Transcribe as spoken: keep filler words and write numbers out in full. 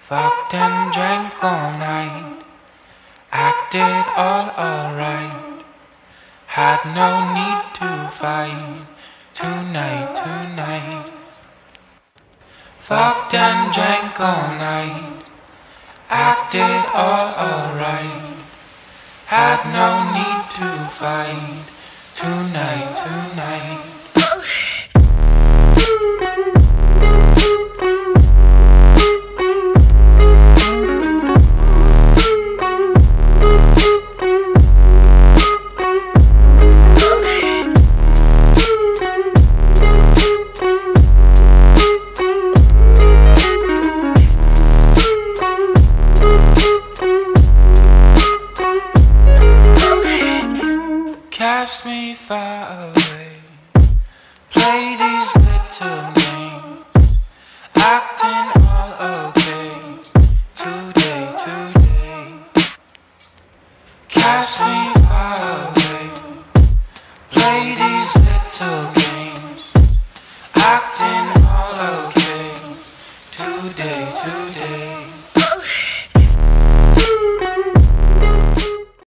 Fucked and drank all night, acted all alright. Had no need to fight tonight, tonight. Fucked and drank all night, acted all alright. Had no need to fight tonight, tonight. Cast me far away, play these little games, acting all okay, today, today. Cast me far away, play these little games, acting all okay, today, today.